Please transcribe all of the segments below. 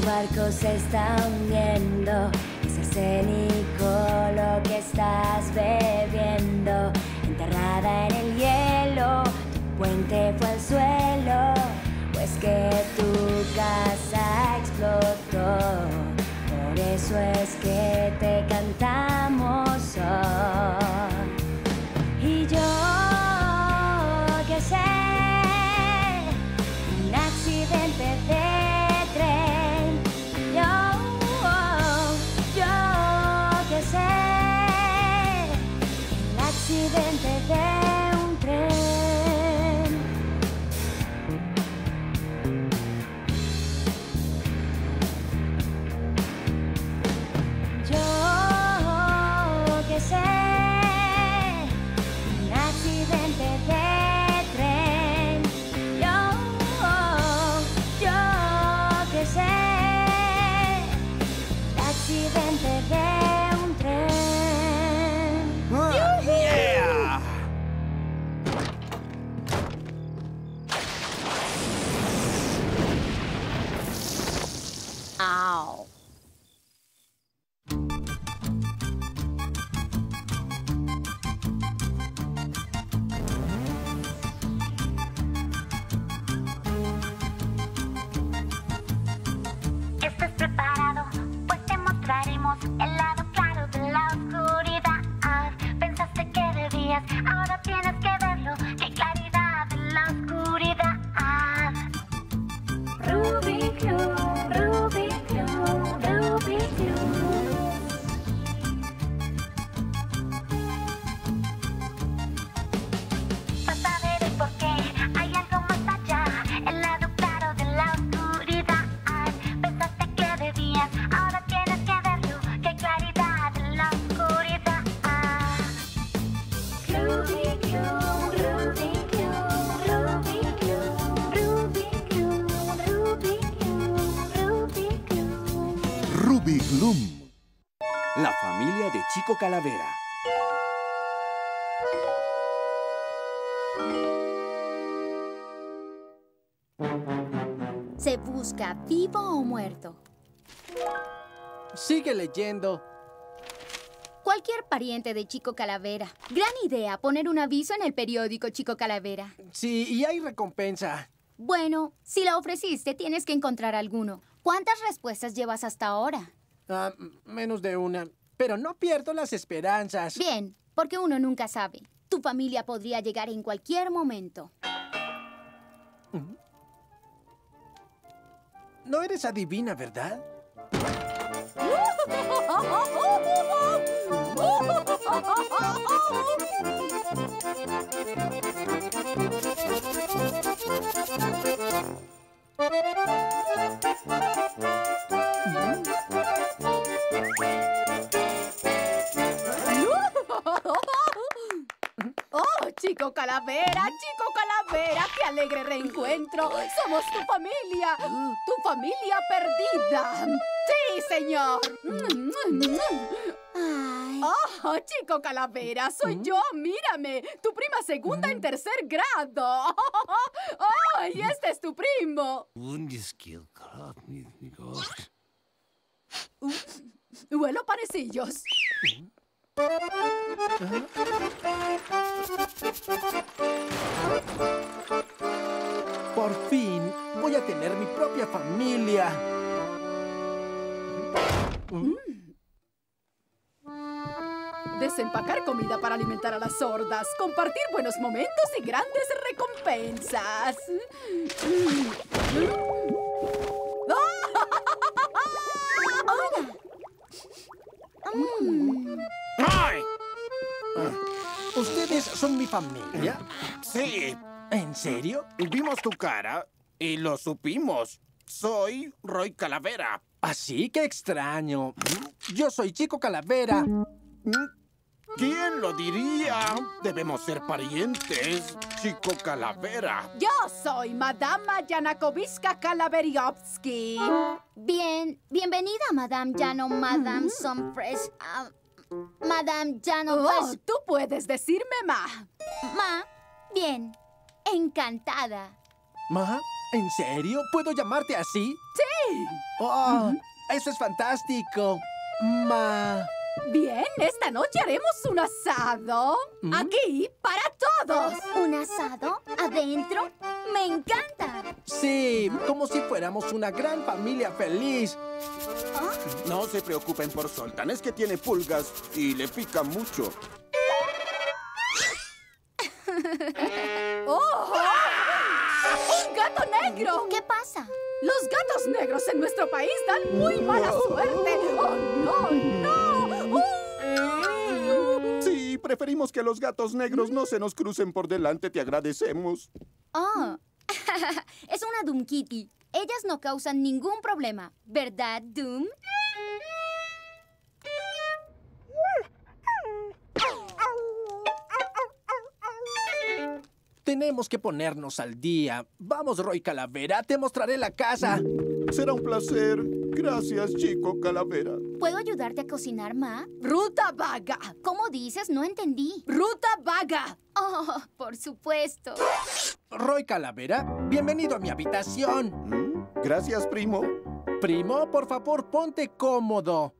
barco se está hundiendo. Es arsénico lo que estás bebiendo. Enterrada en el hielo, tu puente fue al suelo. Pues que tu casa explotó. Por eso es que te cantamos hoy. Y yo que sé, un accidente de tren. Yo que sé, un accidente de un tren. Yo que sé, un accidente de tren. Yo que sé, un accidente de un tren. ¡Yeah! Au. ¿Estás preparado? Pues te mostraremos el lado claro de la oscuridad. Pensaste que debías, ahora tienes que verlo. ¡Qué claridad de la oscuridad! Rubik's Cube, Rubik's Cube, Rubik's Cube. Vas a ver el porqué, hay algo más allá, el lado claro de la oscuridad. Pensaste que debías, ahora tienes que verlo. ¡Qué claridad de la oscuridad! Rubik's Cube, Rubik's Cube, Rubik's Cube, Rubik's Cube, Rubik's Cube, Rubik's Cube. Rubik Loom. La familia de Chico Calavera. Se busca vivo o muerto. Sigue leyendo. Cualquier pariente de Chico Calavera. Gran idea, poner un aviso en el periódico Chico Calavera. Sí, y hay recompensa. Bueno, si la ofreciste, tienes que encontrar alguno. ¿Cuántas respuestas llevas hasta ahora? Menos de una. Pero no pierdo las esperanzas. Bien, porque uno nunca sabe. Tu familia podría llegar en cualquier momento. No eres adivina, ¿verdad? ¡Oh, Chico Calavera! ¡Chico Calavera! ¡Qué alegre reencuentro! ¡Somos tu familia! ¡Tu familia perdida! ¡Sí, señor! Ay. ¡Oh, Chico Calavera! ¡Soy yo! ¡Mírame! ¡Tu prima segunda en tercer grado! ¡Oh, y este es tu primo! Huelo panecillos. Por fin voy a tener mi propia familia. Desempacar comida para alimentar a las sordas. Compartir buenos momentos y grandes recompensas. ¡Ay! ¿Ustedes son mi familia? Sí, ¿En serio? vimos tu cara y lo supimos. Soy Roy Calavera. Así que extraño. Yo soy Chico Calavera. ¿Quién lo diría? Debemos ser parientes, Chico Calavera. Yo soy Madama Yanakowiska Kalaveriowski. Bien, bienvenida, Madame Jano, Madame Sunfresh. Madame Jano, Oh, tú puedes decirme Ma. Ma, bien, encantada. ¿Ma? ¿En serio? ¿Puedo llamarte así? Sí. ¡Oh! ¡Eso es fantástico! Ma... Bien, esta noche haremos un asado. Aquí para todos. ¿Un asado? ¿Adentro? ¡Me encanta! Sí, como si fuéramos una gran familia feliz. No se preocupen por Zoltan, es que tiene pulgas y le pica mucho. ¡Oh! ¡Un gato negro! ¿Qué pasa? Los gatos negros en nuestro país dan muy mala suerte. ¡Oh, no, no! Sí, preferimos que los gatos negros no se nos crucen por delante, te agradecemos. Oh, es una Doom Kitty. Ellas no causan ningún problema, ¿verdad, Doom? Tenemos que ponernos al día. Vamos, Roy Calavera, te mostraré la casa. Será un placer. Gracias, chico Calavera. ¿Puedo ayudarte a cocinar, Ma? ¡Ruta vaga! ¿Cómo dices? No entendí. ¡Ruta vaga! Oh, por supuesto. Roy Calavera, bienvenido a mi habitación. Gracias, primo. Primo, por favor, ponte cómodo.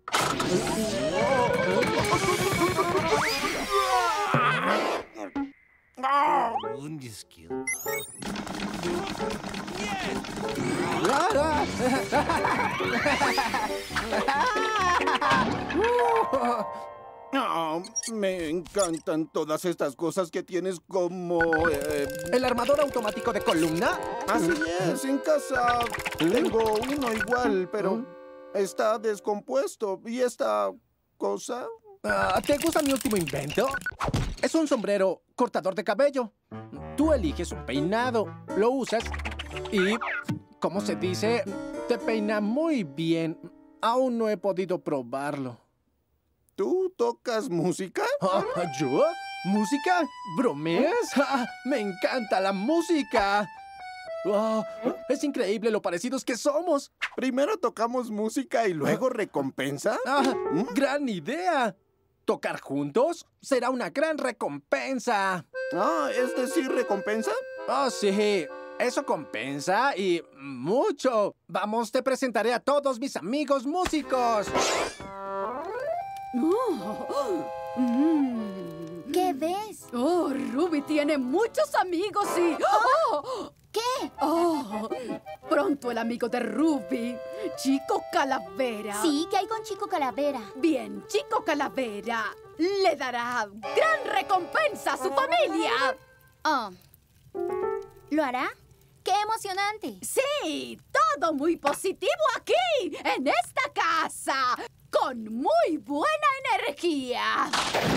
Oh, me encantan todas estas cosas que tienes como... ¿El armador automático de columna? Así es, en casa tengo uno igual, pero está descompuesto. ¿Y esta cosa? ¿Te gusta mi último invento? Es un sombrero cortador de cabello. Tú eliges un peinado, lo usas y, ¿cómo se dice? Te peina muy bien. Aún no he podido probarlo. ¿Tú tocas música? ¿Yo? ¿Música? ¿Bromeas? ¡Me encanta la música! Oh, es increíble lo parecidos que somos. Primero tocamos música y luego recompensa. ¡Gran idea! ¿Tocar juntos? Será una gran recompensa. ¿Es decir, recompensa? Oh, sí. Eso compensa y mucho. Vamos, te presentaré a todos mis amigos músicos. ¿Qué ves? Oh, Ruby tiene muchos amigos y... ¡Oh! ¿Qué? ¡Oh! Pronto el amigo de Ruby, Chico Calavera. Sí, ¿qué hay con Chico Calavera? Bien, Chico Calavera le dará gran recompensa a su familia. Oh, ¿lo hará? ¡Qué emocionante! Sí, todo muy positivo aquí, en esta casa, con muy buena energía.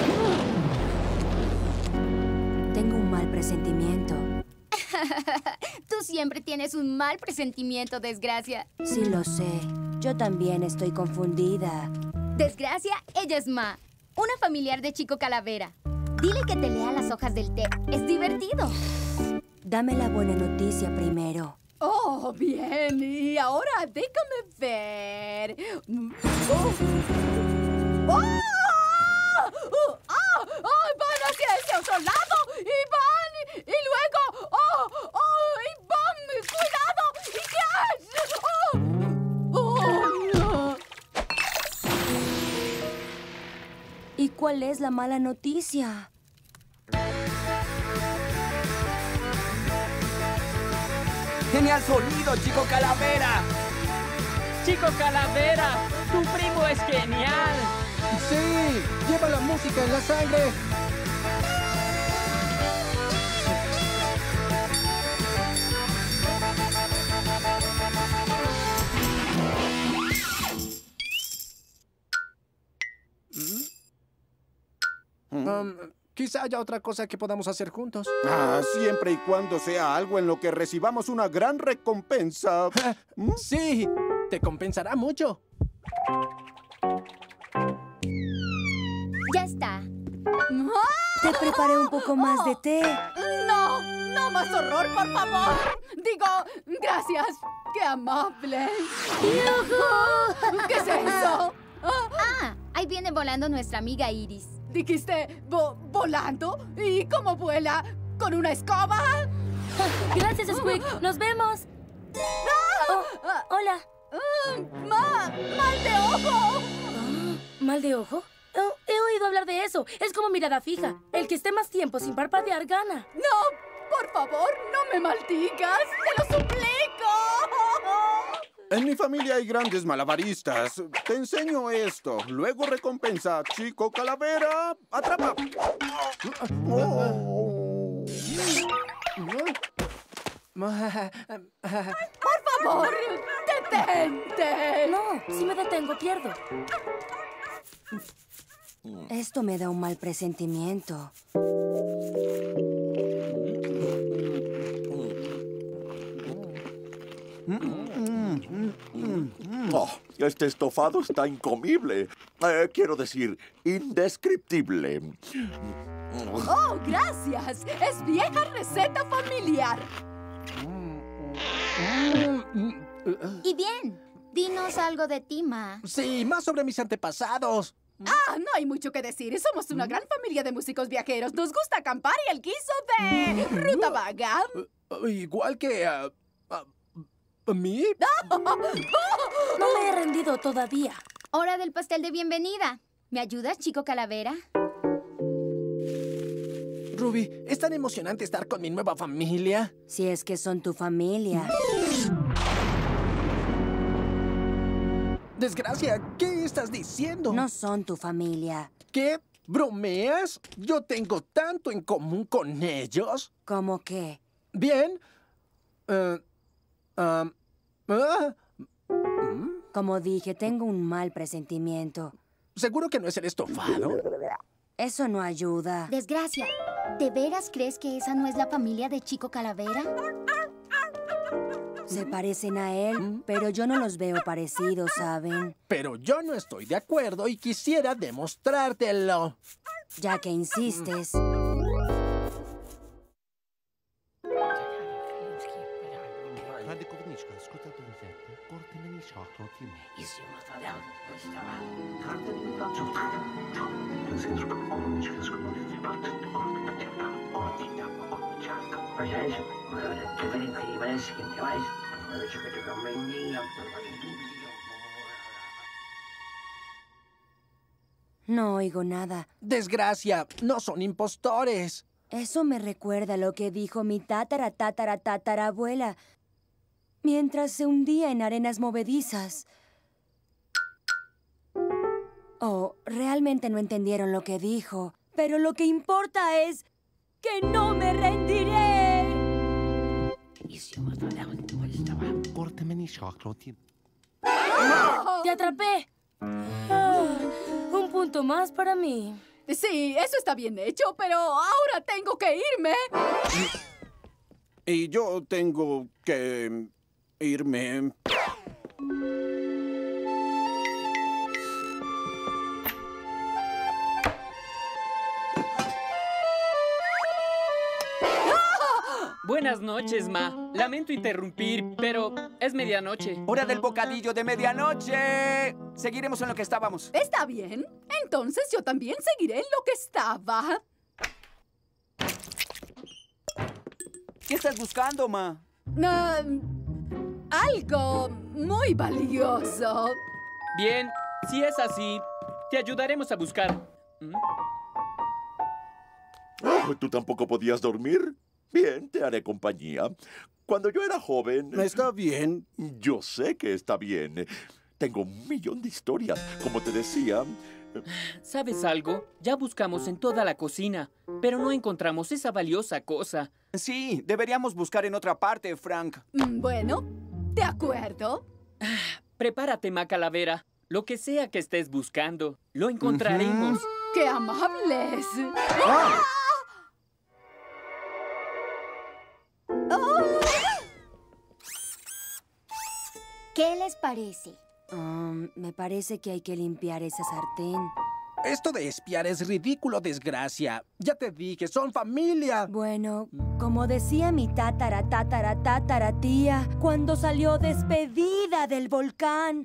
Tengo un mal presentimiento. Tú siempre tienes un mal presentimiento, Desgracia. Sí, lo sé. Yo también estoy confundida. Desgracia, ella es Ma, una familiar de Chico Calavera. Dile que te lea las hojas del té. Es divertido. Dame la buena noticia primero. Oh, bien. Y ahora déjame ver. Van hacia ese otro lado. Y van. Y luego. Y van. ¡Cuidado! ¿Y cuál es la mala noticia? ¡Genial sonido, Chico Calavera! ¡Chico Calavera! ¡Tu primo es genial! ¡Sí! ¡Lleva la música en la sangre! Quizá haya otra cosa que podamos hacer juntos. Siempre y cuando sea algo en lo que recibamos una gran recompensa. Sí, te compensará mucho. Ya está. Te preparé un poco más de té. ¡No! ¡No más horror, por favor! Digo, gracias. ¡Qué amable! ¿Qué es eso? Ahí viene volando nuestra amiga Iris. ¿Dijiste volando? ¿Y cómo vuela? ¿Con una escoba? Gracias, Squeak. ¡Nos vemos! Oh, hola. ¡Mal de ojo! ¿Mal de ojo? Oh, he oído hablar de eso. Es como mirada fija. El que esté más tiempo sin parpadear gana. ¡No! ¡Por favor, no me maldigas! ¡Te lo suplico! En mi familia hay grandes malabaristas. Te enseño esto. Luego recompensa. Chico Calavera, atrapa. Oh. ¡Por favor, detente! No, si me detengo, pierdo. Esto me da un mal presentimiento. Oh, este estofado está incomible. Quiero decir, indescriptible. ¡Oh, gracias! Es vieja receta familiar. Y bien, dinos algo de ti, Ma. Sí, más sobre mis antepasados. Ah, no hay mucho que decir. Somos una gran familia de músicos viajeros. Nos gusta acampar y el guiso de ruta vaga. Igual que a mí. No me he rendido todavía. Hora del pastel de bienvenida. ¿Me ayudas, chico calavera? Ruby, es tan emocionante estar con mi nueva familia. Si es que son tu familia. Desgracia, ¿qué estás diciendo? No son tu familia. ¿Qué? ¿Bromeas? Yo tengo tanto en común con ellos. ¿Cómo qué? Bien. Como dije, tengo un mal presentimiento. ¿Seguro que no es el estofado? Eso no ayuda. Desgracia, ¿de veras crees que esa no es la familia de Chico Calavera? Se parecen a él, pero yo no los veo parecidos, ¿saben? Pero yo no estoy de acuerdo y quisiera demostrártelo. Ya que insistes. No oigo nada. Desgracia, no son impostores. Eso me recuerda lo que dijo mi tatarabuela mientras se hundía en arenas movedizas. Oh, realmente no entendieron lo que dijo. Pero lo que importa es que no me rendiré. ¡Te atrapé! Un punto más para mí. Sí, eso está bien hecho, pero ahora tengo que irme. Y yo tengo que irme. Buenas noches, Ma. Lamento interrumpir, pero es medianoche. ¡Hora del bocadillo de medianoche! Seguiremos en lo que estábamos. Está bien. Entonces yo también seguiré en lo que estaba. ¿Qué estás buscando, Ma? Algo muy valioso. Bien, si es así, te ayudaremos a buscar. ¿Tú tampoco podías dormir? Bien, te haré compañía. Cuando yo era joven... Está bien. Yo sé que está bien. Tengo 1,000,000 de historias. Como te decía... ¿Sabes algo? Ya buscamos en toda la cocina, pero no encontramos esa valiosa cosa. Sí, deberíamos buscar en otra parte, Frank. Bueno, de acuerdo. Prepárate, Ma Calavera. Lo que sea que estés buscando, lo encontraremos. ¡Qué amables! ¿Qué les parece? Me parece que hay que limpiar esa sartén. Esto de espiar es ridículo, desgracia. Ya te dije, son familia. Bueno, como decía mi tía, cuando salió despedida del volcán.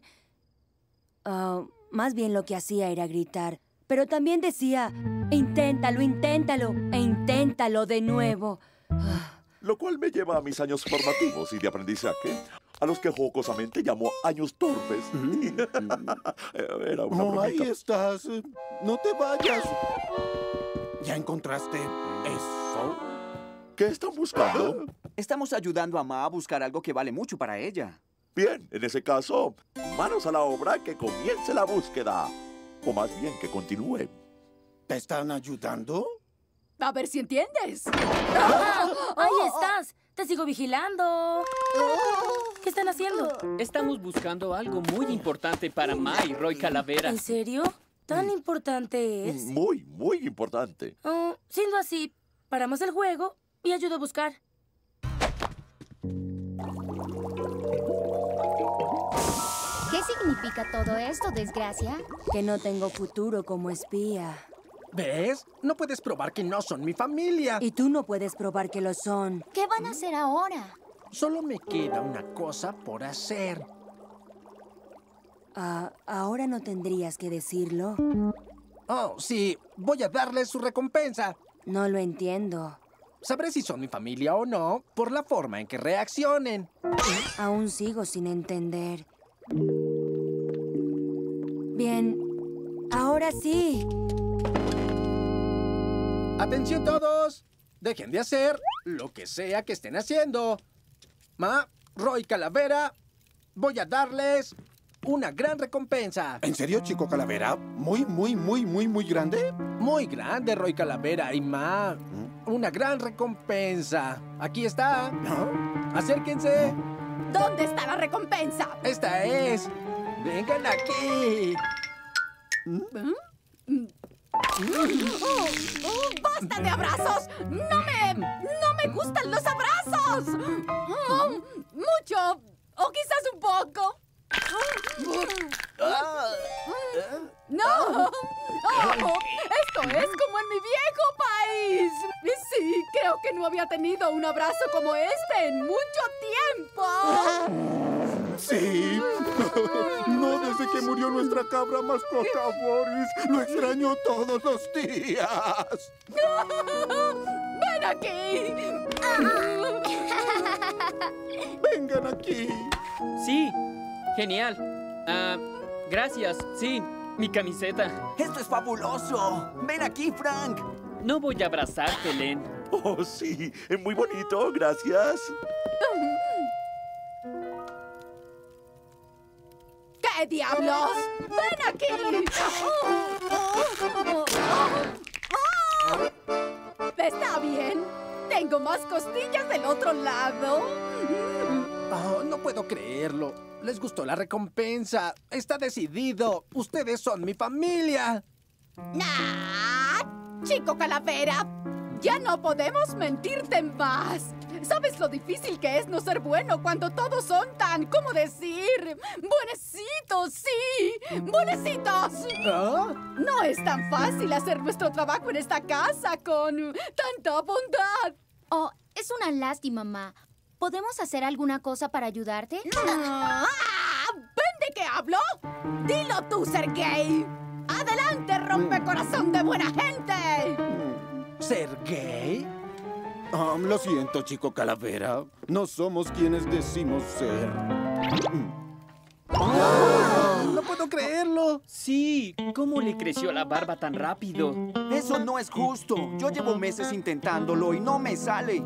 Más bien lo que hacía era gritar. Pero también decía, inténtalo, e inténtalo de nuevo. Lo cual me lleva a mis años formativos y de aprendizaje, a los que jocosamente llamo años torpes. Era una Oh, ahí bromita. estás. No te vayas. ¿Ya encontraste eso? ¿Qué están buscando? Estamos ayudando a Ma a buscar algo que vale mucho para ella. Bien, en ese caso, manos a la obra, que comience la búsqueda. O más bien, que continúe. ¿Te están ayudando? A ver si entiendes. ¡Ahí estás! ¡Te sigo vigilando! ¿Qué están haciendo? Estamos buscando algo muy importante para Ma y Roy Calavera. ¿En serio? ¿Tan importante es? Muy, muy importante. Oh, siendo así, paramos el juego y ayudo a buscar. ¿Qué significa todo esto, desgracia? Que no tengo futuro como espía. ¿Ves? No puedes probar que no son mi familia. Y tú no puedes probar que lo son. ¿Qué van a hacer ahora? Solo me queda una cosa por hacer. Ahora no tendrías que decirlo. Oh, sí. Voy a darles su recompensa. No lo entiendo. Sabré si son mi familia o no por la forma en que reaccionen. Aún sigo sin entender. Bien, ahora sí. ¡Atención todos! Dejen de hacer lo que sea que estén haciendo. Ma, Roy Calavera, voy a darles una gran recompensa. ¿En serio, chico calavera? ¿Muy, muy, muy, muy, muy grande? Muy grande, Roy Calavera y Ma. Una gran recompensa. Aquí está. Acérquense. ¿Dónde está la recompensa? Esta es. Vengan aquí. ¡Basta de abrazos! ¡No me gustan los abrazos! Mucho, o quizás un poco. ¡No! ¡Esto es como en mi viejo país! Sí, creo que no había tenido un abrazo como este en mucho tiempo. Sí. No desde que murió nuestra cabra mascota, Boris. Lo extraño todos los días. ¡Ven aquí! Vengan aquí. Sí, genial. Gracias, sí, mi camiseta. ¡Esto es fabuloso! ¡Ven aquí, Frank! No voy a abrazarte, Len. Oh, sí. Es muy bonito, gracias. ¿Qué diablos? ¡Ven aquí! Está bien. Tengo más costillas del otro lado. Oh, no puedo creerlo. Les gustó la recompensa. Está decidido. Ustedes son mi familia. Chico Calavera, ya no podemos mentirte más. ¿Sabes lo difícil que es no ser bueno cuando todos son tan, ¿cómo decir? ¡Buenecitos, sí! ¡Buenecitos! ¿Ah? No es tan fácil hacer nuestro trabajo en esta casa con tanta bondad. Oh, es una lástima, Ma. ¿Podemos hacer alguna cosa para ayudarte? ¿Ven de qué hablo? Dilo tú, Sergei. ¡Adelante, rompecorazón de buena gente! ¿Ser gay? Lo siento, chico calavera. No somos quienes decimos ser. No puedo creerlo. Sí, ¿cómo le creció la barba tan rápido? Eso no es justo. Yo llevo meses intentándolo y no me sale.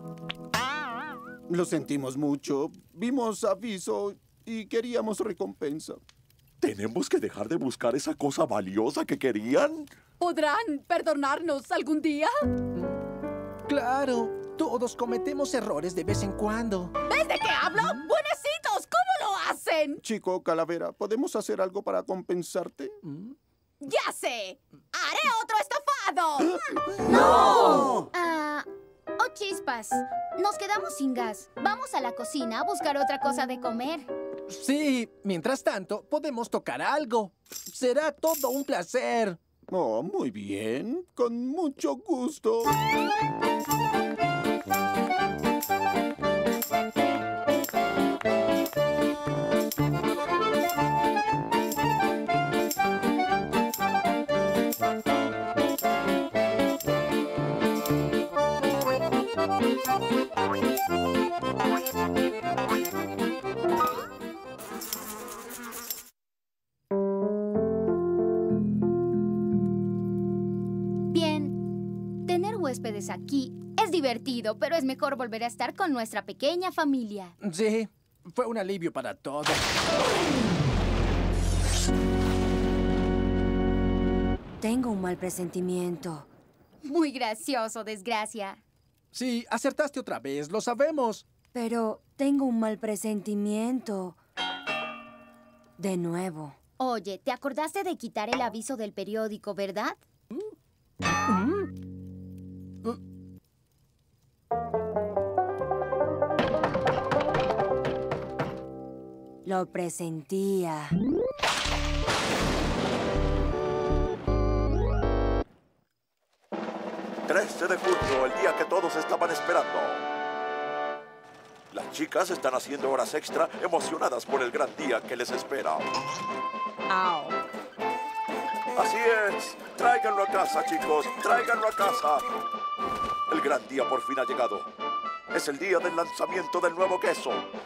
Lo sentimos mucho. Vimos aviso y queríamos recompensa. ¿Tenemos que dejar de buscar esa cosa valiosa que querían? ¿Podrán perdonarnos algún día? Claro, todos cometemos errores de vez en cuando. ¿Ves de qué hablo? ¡Buenecitos! ¿Cómo lo hacen? Chico calavera, ¿podemos hacer algo para compensarte? ¡Ya sé! ¡Haré otro estofado! ¡No! Oh, chispas. Nos quedamos sin gas. Vamos a la cocina a buscar otra cosa de comer. Sí, mientras tanto, podemos tocar algo. Será todo un placer. Oh, muy bien. Con mucho gusto. Bien, tener huéspedes aquí es divertido, pero es mejor volver a estar con nuestra pequeña familia. Sí, fue un alivio para todos. Tengo un mal presentimiento. Muy gracioso, desgracia. Sí, acertaste otra vez, lo sabemos. Pero tengo un mal presentimiento. De nuevo. Oye, ¿te acordaste de quitar el aviso del periódico, verdad? Lo presentía. ...13 de junio, el día que todos estaban esperando. Las chicas están haciendo horas extra, emocionadas por el gran día que les espera. Así es. Tráiganlo a casa, chicos. Tráiganlo a casa. El gran día por fin ha llegado. Es el día del lanzamiento del nuevo queso.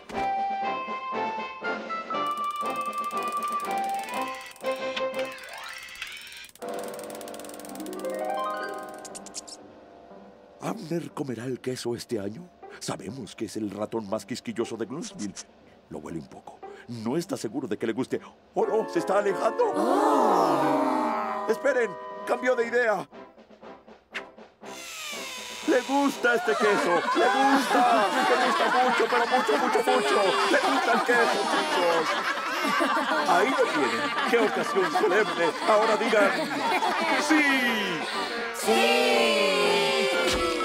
¿Abner comerá el queso este año? Sabemos que es el ratón más quisquilloso de Glucksville. Lo huele un poco. No está seguro de que le guste. ¡Oh, no! ¡Se está alejando! ¡Oh! ¡Esperen! ¡Cambió de idea! ¡Le gusta este queso! ¡Le gusta! ¡Le gusta mucho, pero mucho! ¡Le gusta el queso, chicos! Ahí lo tienen. ¡Qué ocasión solemne! Ahora digan... ¡Sí! ¡Sí!